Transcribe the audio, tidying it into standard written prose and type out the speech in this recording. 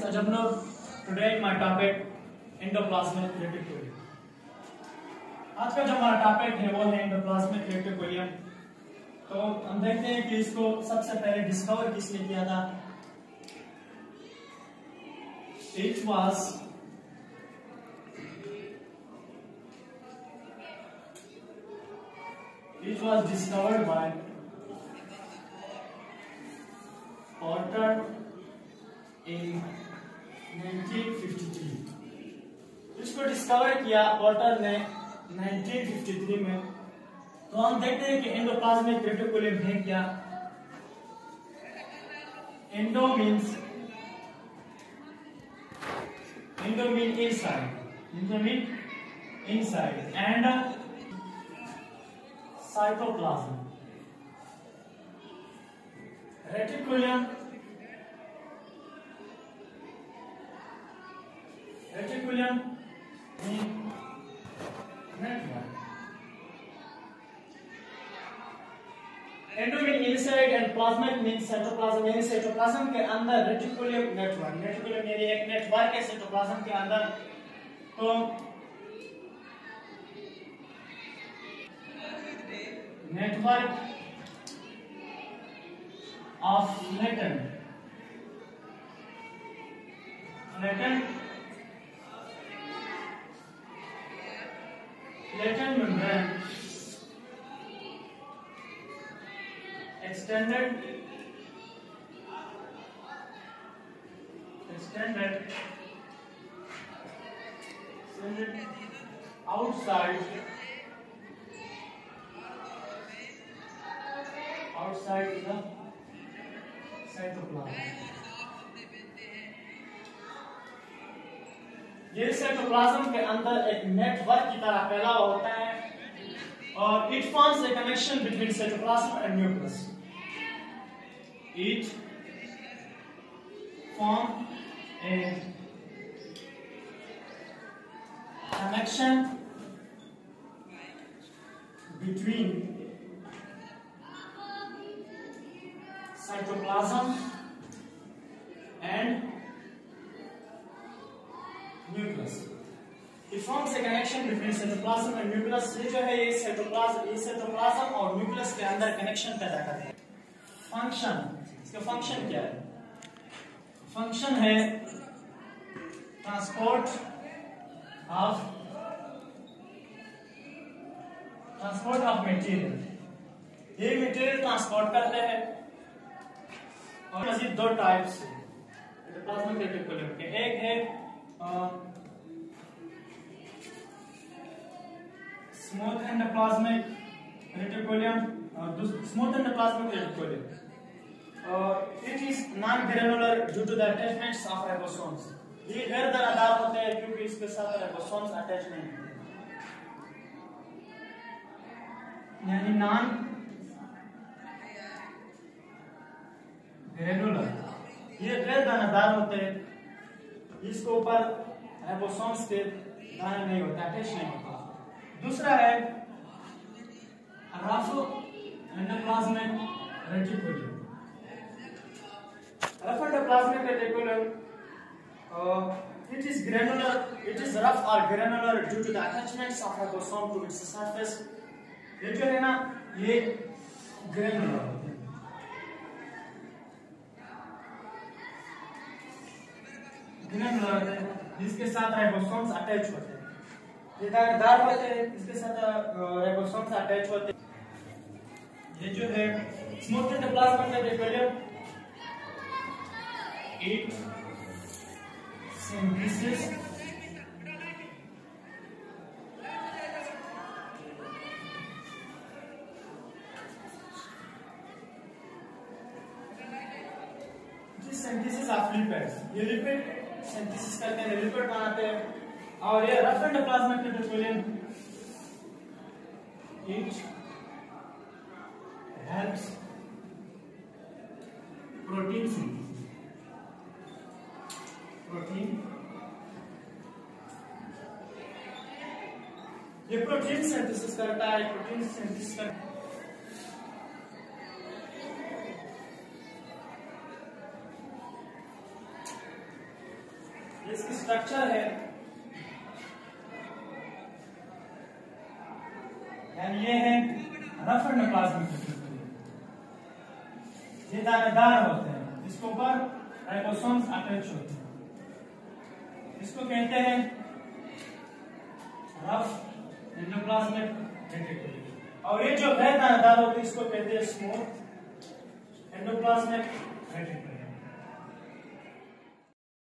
आज हम लोग today my topic endoplasmic reticulum. आज का जो हमारा टॉपिक है वो है एंडोप्लाज्मिक रेटिकुलम। तो हम देखते हैं कि इसको सबसे पहले डिस्कवर किसने किया था। It was discovered by Porter in 1953। इसको डिस्कवर किया पोर्टर ने 1953 में। तो हम देखते हैं कि एंडोप्लाज्मिक रेटिकुलम है क्या। Endo mean inside and cytoplasm. Reticulum network। Endo mean inside and plasmic mean cytoplasm, यानी साइटोप्लाज्म के अंदर रेटिकुलम नेटवर्क। रेटिकुलम यानी एक नेटवर्क है साइटोप्लाज्म के अंदर। तो network of latent membrane, extended outside the cytoplasm। ये साइटोप्लाज्म के अंदर एक नेटवर्क की तरह फैला होता है और it forms a connection between cytoplasm and nucleus. It form a connection between cytoplasm and nucleus। It forms a connection between cytoplasm and nucleus। ये जो है ये साइटोप्लाज्म और न्यूक्लियस के अंदर कनेक्शन पैदा करता है। फंक्शन, इसका फंक्शन क्या है? फंक्शन है ट्रांसपोर्ट ऑफ मटेरियल। ये मटेरियल ट्रांसपोर्ट करते हैं। और मजीद दो टाइप्स है एंडोप्लाज्मिक रेटिकुलम के। एक है smooth endoplasmic reticulum. Smooth endoplasmic reticulum it is non granular due to the attachments of ribosomes. ये गैर दानादार होते हैं क्योंकि इसके साथ राइबोसोम्स अटैच नहीं होते, यानी नॉन ग्रेनुलर। ये गैर दानादार होते हैं, इसके ऊपर राइबोसोम्स के दाने नहीं होते, अटैच नहीं होता। दूसरा है rough endoplasmic reticulum. Rough endoplasmic reticulum it is rough or granular due to the attachments of ribosome to its surface। ये जो है ना ये ग्रेनुलर होते हैं। जिसके साथ राइबोसोम्स अटैच होते हैं, ये दानेदार होते हैं, इसके साथ राइबोसोम्स अटैच होते हैं। ये जो है smooth endoplasmic reticulum it synthesis of lipids. ये लिपिड सिंथेसिस करते हैं, लिपिड बनाते हैं। और ये rough endoplasmic reticulum it helps protein synthesis. ये प्रोटीन सिंथेसिस करता है। प्रोटीन सिंथेसिस करता है। इसकी स्ट्रक्चर है, यानी ये है रफ एंडोप्लाज्मिक रेटिकुलम, ये दानेदार होते हैं, इसके ऊपर राइबोसोम्स अटैच होते हैं, इसको कहते हैं रफ एंडोप्लाज्मिक रेटिकुलम। और ये जो गैर दानेदार होते हैं इसको कहते हैं स्मूथ एंडोप्लाज्मिक रेटिकुलम।